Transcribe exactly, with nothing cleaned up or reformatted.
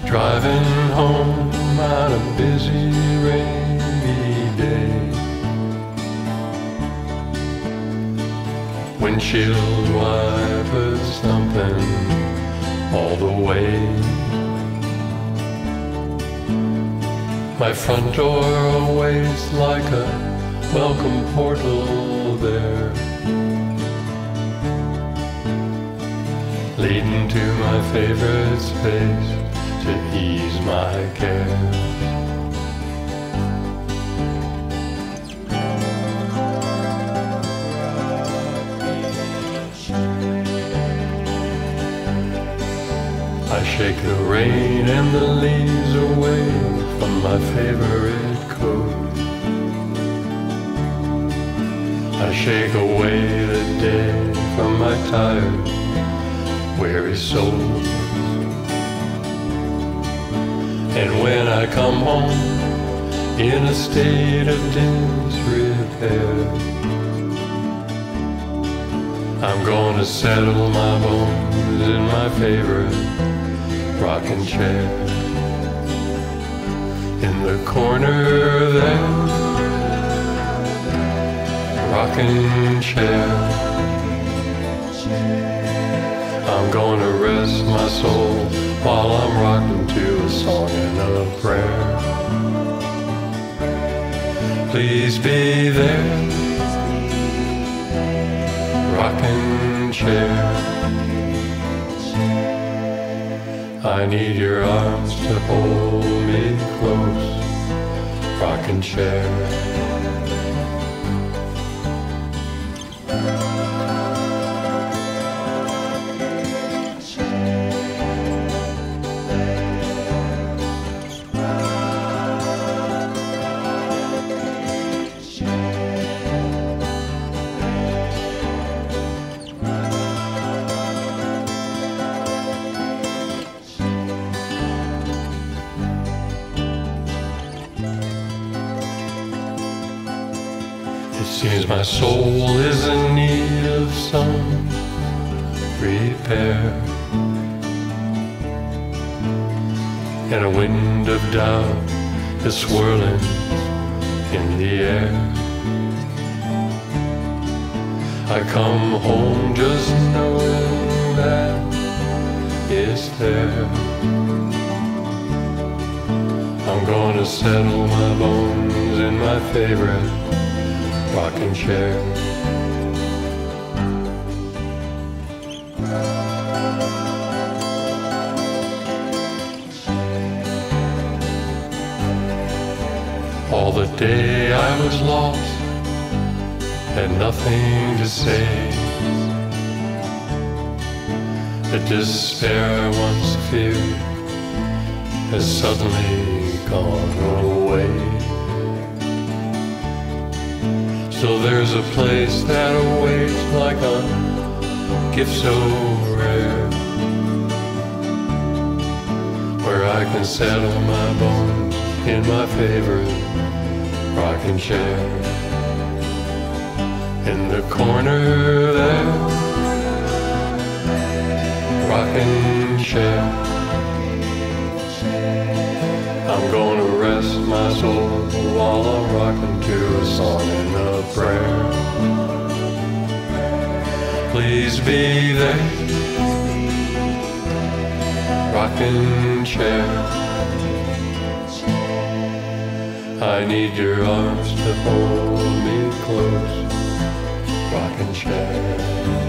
Driving home on a busy rainy day. Windshield wipers thumping all the way. My front door awaits like a welcome portal there, leading to my favorite space to ease my cares. I shake the rain and the leaves away from my favorite coat. I shake away the day from my tired, weary soul. And when I come home in a state of disrepair, I'm gonna settle my bones in my favorite rocking chair. In the corner there, rocking chair, I'm gonna rest my soul while I'm rocking to a song and a prayer. Please be there, rocking chair. I need your arms to hold me close, rocking chair. It seems my soul is in need of some repair, and a wind of doubt is swirling in the air. I come home just knowing that it's there. I'm gonna settle my bones in my favorite rocking chair. All the day I was lost, had nothing to say. The despair I once feared has suddenly gone away. So there's a place that awaits like a gift so rare, where I can settle my bones in my favorite rocking chair. In the corner there, rocking chair, I'm gonna rest my soul while I'm rocking to a song and a prayer. Please be there, rocking chair. I need your arms to hold me close, rocking chair.